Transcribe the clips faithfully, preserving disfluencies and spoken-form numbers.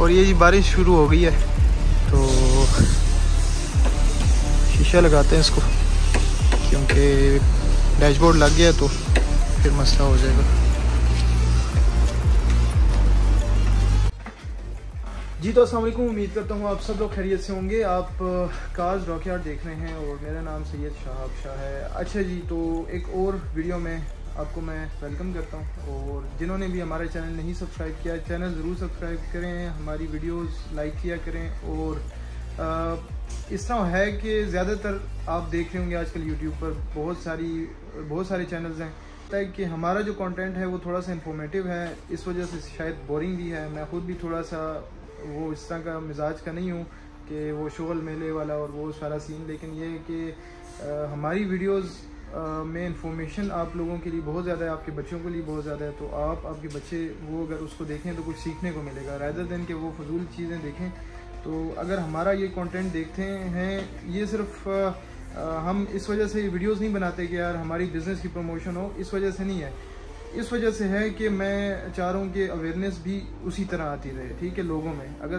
और ये जी बारिश शुरू हो गई है तो शीशा लगाते हैं इसको, क्योंकि डैशबोर्ड लग गया तो फिर मसला हो जाएगा। जी तो अस्सलाम वालेकुम, उम्मीद करता हूँ आप सब लोग खैरियत से होंगे। आप कार्स डॉकयार्ड देख रहे हैं और मेरा नाम सैयद शाहाब शाह है। अच्छा जी, तो एक और वीडियो में आपको मैं वेलकम करता हूँ और जिन्होंने भी हमारा चैनल नहीं सब्सक्राइब किया, चैनल ज़रूर सब्सक्राइब करें, हमारी वीडियोस लाइक किया करें। और आ, इस तरह है कि ज़्यादातर आप देख रहे होंगे आजकल यूट्यूब पर बहुत सारी बहुत सारे चैनल्स हैं है कि हमारा जो कंटेंट है वो थोड़ा सा इंफॉर्मेटिव है, इस वजह से शायद बोरिंग भी है। मैं ख़ुद भी थोड़ा सा वो इस तरह का मिजाज का नहीं हूँ कि वो शोगल मेले वाला और वो सारा सीन, लेकिन ये है कि हमारी वीडियोस में इंफॉर्मेशन आप लोगों के लिए बहुत ज़्यादा है, आपके बच्चों के लिए बहुत ज़्यादा है। तो आप आपके बच्चे वो अगर उसको देखें तो कुछ सीखने को मिलेगा, रादर देन कि वो फजूल चीज़ें देखें। तो अगर हमारा ये कंटेंट देखते हैं, ये सिर्फ आ, हम इस वजह से वीडियोस नहीं बनाते कि यार हमारी बिज़नेस की प्रमोशन हो, इस वजह से नहीं है। इस वजह से है कि मैं चाह रहा हूँ कि अवेयरनेस भी उसी तरह आती रहे, ठीक है, लोगों में। अगर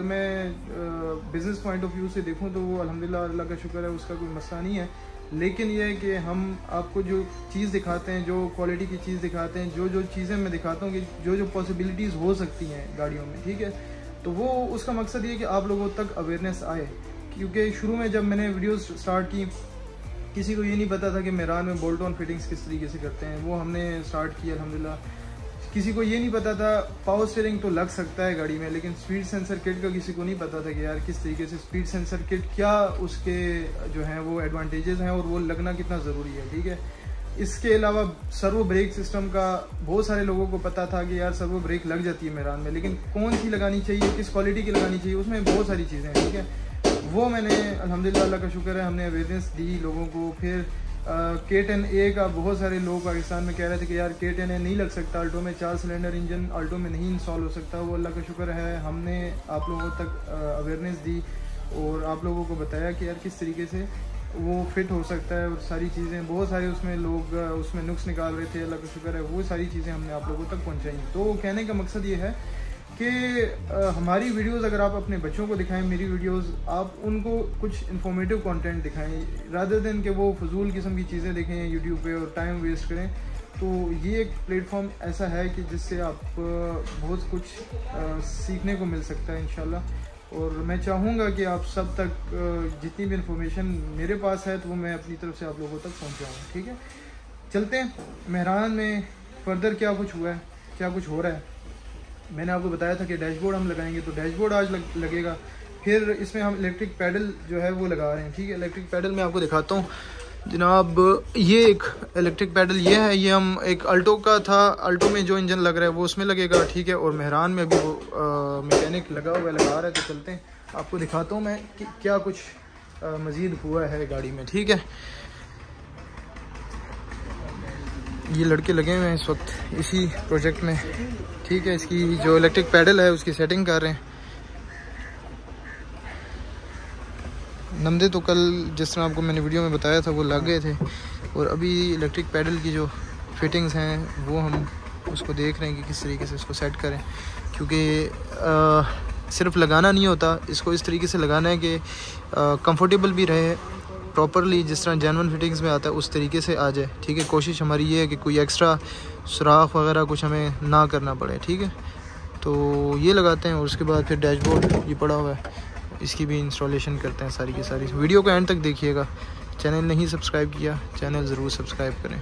मैं बिज़नेस पॉइंट ऑफ व्यू से देखूँ तो वो अल्हम्दुलिल्लाह अल्लाह का शुक्र है, उसका कोई मसला नहीं है। लेकिन यह है कि हम आपको जो चीज़ दिखाते हैं, जो क्वालिटी की चीज़ दिखाते हैं, जो जो चीज़ें मैं दिखाता हूँ कि जो जो पॉसिबिलिटीज़ हो सकती हैं गाड़ियों में, ठीक है, तो वो उसका मकसद ये है कि आप लोगों तक अवेयरनेस आए। क्योंकि शुरू में जब मैंने वीडियोस स्टार्ट की, किसी को ये नहीं पता था कि मेरान में बोल्ट ऑन फिटिंग्स किस तरीके से करते हैं, वो हमने स्टार्ट किया अल्हम्दुलिल्लाह। किसी को ये नहीं पता था पावर स्टीयरिंग तो लग सकता है गाड़ी में, लेकिन स्पीड सेंसर किट का किसी को नहीं पता था कि यार किस तरीके से स्पीड सेंसर किट क्या उसके जो हैं वो एडवांटेजेस हैं और वो लगना कितना ज़रूरी है, ठीक है। इसके अलावा सर्वो ब्रेक सिस्टम का बहुत सारे लोगों को पता था कि यार सर्वो ब्रेक लग जाती है मेरान में, लेकिन कौन सी लगानी चाहिए, किस क्वालिटी की लगानी चाहिए, उसमें बहुत सारी चीज़ें हैं, ठीक है। वो मैंने अल्हम्दुलिल्लाह अल्लाह का शुक्र है हमने अवेयरनेस दी लोगों को। फिर के टेन ए का बहुत सारे लोग पाकिस्तान में कह रहे थे कि यार के टेन ए नहीं लग सकता, अल्टो में चार सिलेंडर इंजन अल्टो में नहीं इंस्टॉल हो सकता। वो अल्लाह का शुक्र है हमने आप लोगों तक अवेयरनेस दी और आप लोगों को बताया कि यार किस तरीके से वो फिट हो सकता है और सारी चीज़ें। बहुत सारे उसमें लोग उसमें नुक्स निकाल रहे थे, अल्लाह का शुक्र है वो सारी चीज़ें हमने आप लोगों तक पहुँचाई। तो कहने का मकसद ये है कि हमारी वीडियोस अगर आप अपने बच्चों को दिखाएं, मेरी वीडियोस, आप उनको कुछ इन्फॉर्मेटिव कंटेंट दिखाएं, रादर देन कि वो फजूल किस्म की चीज़ें देखें यूट्यूब पे और टाइम वेस्ट करें। तो ये एक प्लेटफॉर्म ऐसा है कि जिससे आप बहुत कुछ सीखने को मिल सकता है इंशाल्लाह। और मैं चाहूँगा कि आप सब तक जितनी भी इंफॉर्मेशन मेरे पास है तो वो मैं अपनी तरफ से आप लोगों तक पहुँचाऊँ, ठीक है। चलते हैं मेहरान में फर्दर क्या कुछ हुआ है, क्या कुछ हो रहा है। मैंने आपको बताया था कि डैशबोर्ड हम लगाएंगे, तो डैशबोर्ड आज लग, लगेगा। फिर इसमें हम इलेक्ट्रिक पैडल जो है वो लगा रहे हैं, ठीक है। इलेक्ट्रिक पैडल मैं आपको दिखाता हूँ जनाब। ये एक इलेक्ट्रिक पैडल ये है, ये हम एक अल्टो का था, अल्टो में जो इंजन लग रहा है वो उसमें लगेगा, ठीक है। और मेहरान में अभी वो मैकेनिक लगा हुआ लगा रहा है, तो चलते हैं आपको दिखाता हूँ मैं कि क्या कुछ मज़ीद हुआ है गाड़ी में, ठीक है। ये लड़के लगे हुए हैं इस वक्त इसी प्रोजेक्ट में, ठीक है। इसकी जो इलेक्ट्रिक पैडल है उसकी सेटिंग कर रहे हैं। नमदे तो कल जिस तरह आपको मैंने वीडियो में बताया था वो लग गए थे, और अभी इलेक्ट्रिक पैडल की जो फिटिंग्स हैं वो हम उसको देख रहे हैं कि किस तरीके से इसको सेट करें। क्योंकि सिर्फ लगाना नहीं होता, इसको इस तरीके से लगाना है कि कंफर्टेबल भी रहे, प्रॉपरली जिस तरह जेन्युइन फिटिंग्स में आता है उस तरीके से आ जाए, ठीक है। कोशिश हमारी ये है कि कोई एक्स्ट्रा सुराख वगैरह कुछ हमें ना करना पड़े, ठीक है। तो ये लगाते हैं और उसके बाद फिर डैशबोर्ड ये पड़ा हुआ है, इसकी भी इंस्टॉलेशन करते हैं सारी की सारी। वीडियो को एंड तक देखिएगा। चैनल नहीं सब्सक्राइब किया, चैनल ज़रूर सब्सक्राइब करें।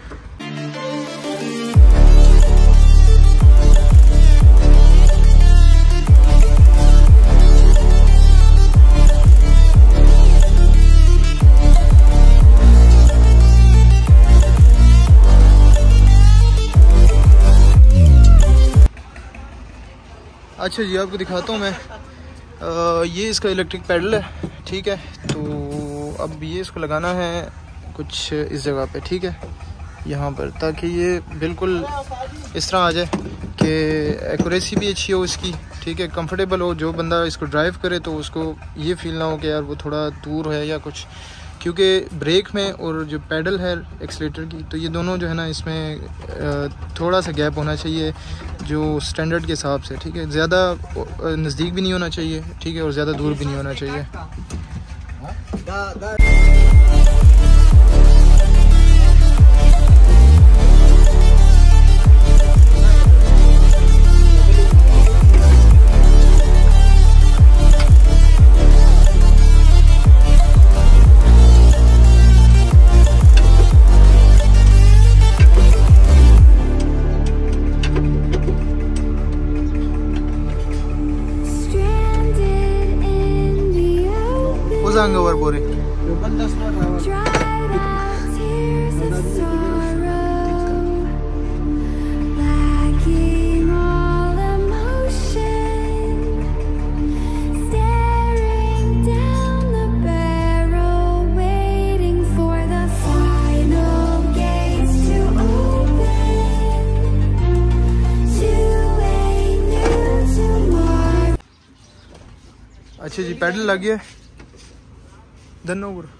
अच्छा जी, आपको दिखाता हूँ मैं। आ, ये इसका इलेक्ट्रिक पैडल है, ठीक है। तो अब ये इसको लगाना है कुछ इस जगह पे, ठीक है, यहाँ पर, ताकि ये बिल्कुल इस तरह आ जाए कि एक्यूरेसी भी अच्छी हो इसकी, ठीक है, कंफर्टेबल हो। जो बंदा इसको ड्राइव करे तो उसको ये फील ना हो कि यार वो थोड़ा दूर है या कुछ, क्योंकि ब्रेक में और जो पैडल है एक्सीलेटर की, तो ये दोनों जो है ना इसमें थोड़ा सा गैप होना चाहिए जो स्टैंडर्ड के हिसाब से, ठीक है। ज़्यादा नज़दीक भी नहीं होना चाहिए, ठीक है, और ज़्यादा दूर भी नहीं होना चाहिए। ओवर बोरे अच्छा जी, पैडल लग गया धन्यवाद।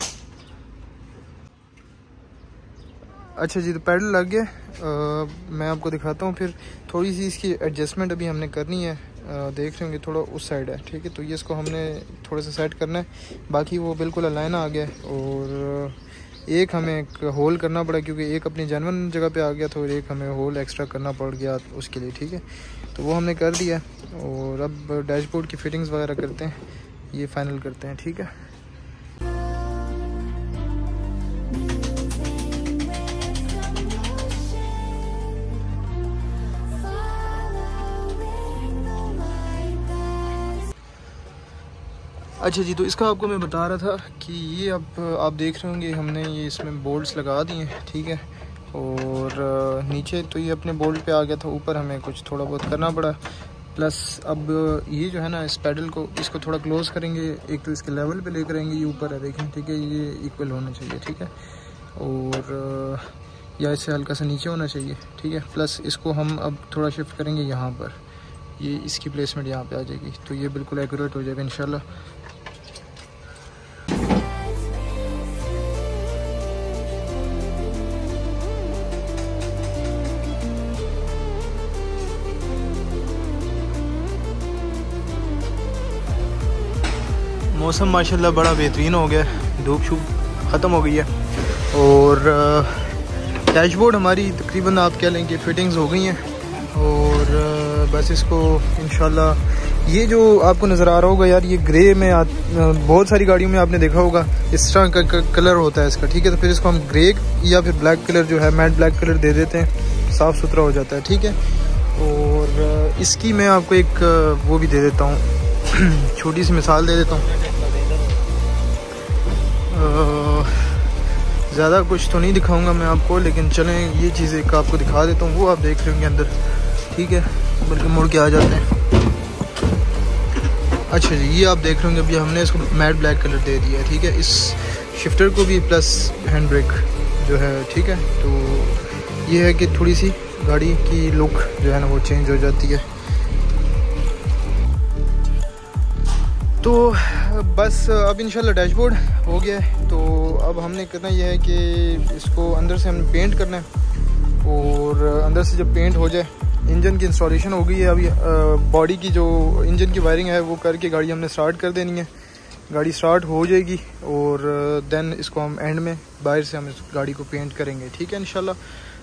अच्छा जी, तो पैडल लग गया। मैं आपको दिखाता हूँ फिर। थोड़ी सी इसकी एडजस्टमेंट अभी हमने करनी है। आ, देख रहे होंगे थोड़ा उस साइड है, ठीक है, तो ये इसको हमने थोड़ा सा सेट करना है। बाकी वो बिल्कुल अलाइन आ गया। और एक हमें एक होल करना पड़ा क्योंकि एक अपनी जेन्युइन जगह पे आ गया था और एक हमें होल एक्स्ट्रा करना पड़ गया उसके लिए, ठीक है, तो वो हमने कर दिया। और अब डैशबोर्ड की फिटिंग्स वगैरह करते हैं, ये फाइनल करते हैं, ठीक है। अच्छा जी, तो इसका आपको मैं बता रहा था कि ये अब आप देख रहे होंगे हमने ये इसमें बोल्ट्स लगा दिए हैं, ठीक है। और नीचे तो ये अपने बोल्ट पे आ गया था, ऊपर हमें कुछ थोड़ा बहुत करना पड़ा। प्लस अब ये जो है ना इस पैडल को इसको थोड़ा क्लोज करेंगे, एक तो इसके लेवल पे लेकर आएंगे, ये ऊपर है देखें, ठीक है, ये इक्वल होना चाहिए, ठीक है, और या इससे हल्का सा नीचे होना चाहिए, ठीक है। प्लस इसको हम अब थोड़ा शिफ्ट करेंगे यहाँ पर, ये इसकी प्लेसमेंट यहाँ पे आ जाएगी, तो ये बिल्कुल एक्यूरेट हो जाएगा इंशाल्लाह। मौसम माशाल्लाह बड़ा बेहतरीन हो गया, धूप शूप ख़त्म हो गई है। और डैशबोर्ड हमारी तकरीबन आप कह लें कि फिटिंग्स हो गई हैं। और बस इसको इंशाल्लाह ये जो आपको नज़र आ रहा होगा यार, ये ग्रे में आ, बहुत सारी गाड़ियों में आपने देखा होगा इस तरह का कलर होता है इसका, ठीक है। तो फिर इसको हम ग्रे या फिर ब्लैक कलर जो है मैट ब्लैक कलर दे देते हैं, साफ़ सुथरा हो जाता है, ठीक है। और इसकी मैं आपको एक वो भी दे देता हूँ, छोटी सी मिसाल दे देता हूँ। ज़्यादा कुछ तो नहीं दिखाऊंगा मैं आपको, लेकिन चलें ये चीज़ एक आपको दिखा देता हूँ। वो आप देख रहे होंगे अंदर, ठीक है, बल्कि मुड़ के आ जाते हैं। अच्छा जी, ये आप देख रहे होंगे अभी हमने इसको मैट ब्लैक कलर दे दिया है, ठीक है, इस शिफ्टर को भी प्लस हैंड ब्रेक जो है, ठीक है। तो ये है कि थोड़ी सी गाड़ी की लुक जो है ना वो चेंज हो जाती है। तो बस अब इंशाल्लाह डैशबोर्ड हो गया है। तो अब हमने करना यह है कि इसको अंदर से हमने पेंट करना है। और अंदर से जब पेंट हो जाए, इंजन की इंस्टॉलेशन हो गई है, अभी बॉडी की जो इंजन की वायरिंग है वो करके गाड़ी हमने स्टार्ट कर देनी है। गाड़ी स्टार्ट हो जाएगी और देन इसको हम एंड में बाहर से हम इस गाड़ी को पेंट करेंगे, ठीक है इंशाल्लाह।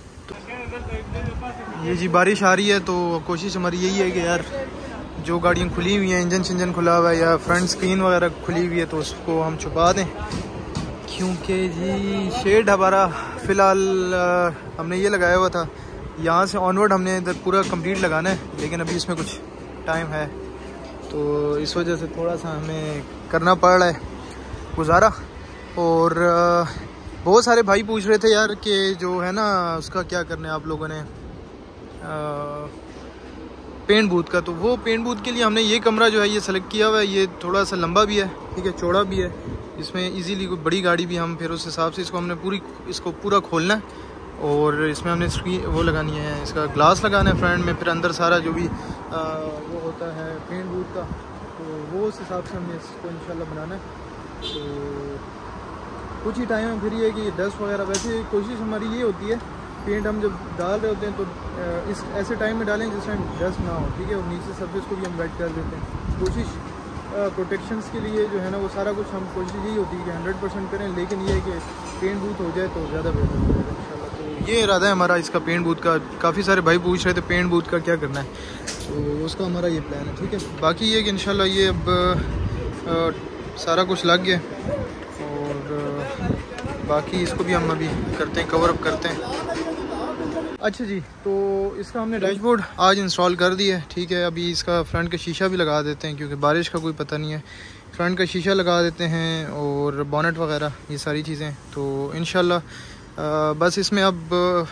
तो ये जी बारिश आ रही है, तो कोशिश हमारी यही है कि यार जो गाड़ियाँ खुली हुई हैं, इंजन इंजन खुला हुआ है या फ्रंट स्क्रीन वगैरह खुली हुई है, तो उसको हम छुपा दें। क्योंकि जी शेड हमारा फ़िलहाल हमने ये लगाया हुआ था, यहाँ से ऑनवर्ड हमने इधर पूरा कंप्लीट लगाना है, लेकिन अभी इसमें कुछ टाइम है, तो इस वजह से थोड़ा सा हमें करना पड़ रहा है गुजारा। और बहुत सारे भाई पूछ रहे थे यार कि जो है ना उसका क्या करना है आप लोगों ने, आ, पेंट बूथ का। तो वो पेंट बूथ के लिए हमने ये कमरा जो है ये सेलेक्ट किया हुआ है। ये थोड़ा सा लंबा भी है, ठीक है, चौड़ा भी है, इसमें इजीली कोई बड़ी गाड़ी भी हम फिर उस हिसाब से इसको हमने पूरी इसको पूरा खोलना है। और इसमें हमने स्क्रीन वो लगानी है, इसका ग्लास लगाना है फ्रंट में, फिर अंदर सारा जो भी आ, वो होता है पेंट बूथ का, तो वो उस हिसाब से हमने इसको इंशाल्लाह बनाना है। तो कुछ ही टाइम में फिर ये कि डस्ट वगैरह, वैसे कोशिश हमारी ये होती है पेंट हम जब डाल रहे होते हैं तो इस ऐसे टाइम में डालें जिस टाइम डस्ट ना हो, ठीक है। और नीचे सरफेस को भी हम वेट कर देते हैं। कोशिश प्रोटेक्शंस के लिए जो है ना वो सारा कुछ हम कोशिश यही होती है कि हंड्रेड परसेंट करें, लेकिन ये है कि पेंट बूथ हो जाए तो ज़्यादा बेहतर हो जाएगा इंशाल्लाह। तो ये इरादा है हमारा इसका पेंट बूथ का। काफ़ी सारे भाई पूछ रहे थे पेंट बूथ का क्या करना है, तो उसका हमारा ये प्लान है, ठीक है। बाकी ये कि इंशाल्लाह ये अब आ, सारा कुछ लग गया और बाकी इसको भी हम अभी करते हैं, कवर अप करते हैं। अच्छा जी, तो इसका हमने डैशबोर्ड आज इंस्टॉल कर दिया है, ठीक है। अभी इसका फ्रंट का शीशा भी लगा देते हैं क्योंकि बारिश का कोई पता नहीं है। फ्रंट का शीशा लगा देते हैं और बोनेट वगैरह ये सारी चीज़ें। तो इंशाल्लाह बस इसमें अब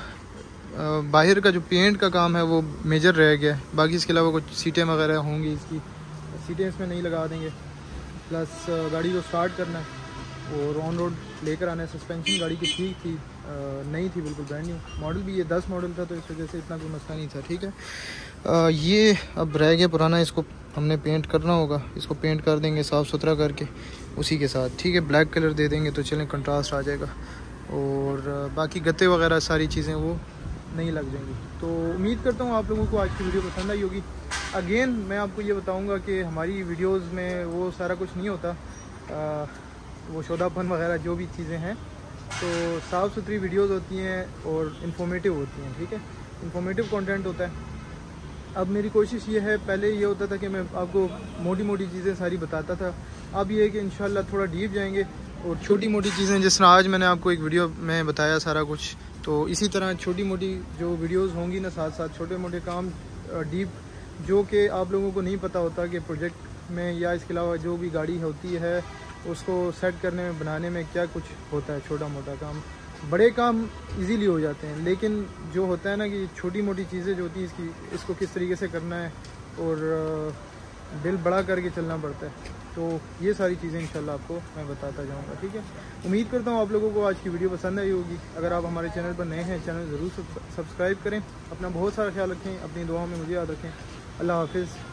बाहर का जो पेंट का काम है वो मेजर रह गया है। बाकी इसके अलावा कुछ सीटें वगैरह होंगी, इसकी सीटें इसमें नहीं लगा देंगे। प्लस गाड़ी को स्टार्ट करना है और ऑन रोड लेकर आना है। सस्पेंशन गाड़ी की ठीक थी, नहीं थी, बिल्कुल ब्रांड न्यू। मॉडल भी ये दस मॉडल था, तो इस वजह से इतना कोई मसला नहीं था, ठीक है। आ, ये अब रह गया पुराना, इसको हमने पेंट करना होगा। इसको पेंट कर देंगे साफ़ सुथरा करके उसी के साथ, ठीक है। ब्लैक कलर दे देंगे तो चलें कंट्रास्ट आ जाएगा। और बाकी गत्ते वगैरह सारी चीज़ें वो नहीं लग जाएंगी। तो उम्मीद करता हूँ आप लोगों को आज की वीडियो पसंद आई होगी। अगेन मैं आपको ये बताऊँगा कि हमारी वीडियोज़ में वो सारा कुछ नहीं होता, आ, वो शोदापन वगैरह जो भी चीज़ें हैं, तो साफ़ सुथरी वीडियोस होती हैं और इन्फॉर्मेटिव होती हैं, ठीक है। इन्फॉर्मेटिव कंटेंट होता है। अब मेरी कोशिश ये है, पहले ये होता था कि मैं आपको मोटी मोटी चीज़ें सारी बताता था, अब ये है कि इंशाल्लाह थोड़ा डीप जाएंगे और छोटी मोटी चीज़ें, जिस तरह आज मैंने आपको एक वीडियो में बताया सारा कुछ, तो इसी तरह छोटी मोटी जो वीडियोज़ होंगी ना, साथ साथ छोटे मोटे काम डीप जो कि आप लोगों को नहीं पता होता कि प्रोजेक्ट में या इसके अलावा जो भी गाड़ी होती है उसको सेट करने में, बनाने में क्या कुछ होता है। छोटा मोटा काम, बड़े काम इजीली हो जाते हैं, लेकिन जो होता है ना कि छोटी मोटी चीज़ें जो होती है इसकी इसको किस तरीके से करना है और दिल बड़ा करके चलना पड़ता है। तो ये सारी चीज़ें इंशाल्लाह आपको मैं बताता जाऊंगा, ठीक है। उम्मीद करता हूँ आप लोगों को आज की वीडियो पसंद आई होगी। अगर आप हमारे चैनल पर नए हैं, चैनल ज़रूर सब्सक्राइब करें। अपना बहुत सारा ख्याल रखें, अपनी दुआओं में मुझे याद रखें। अल्लाह हाफिज़।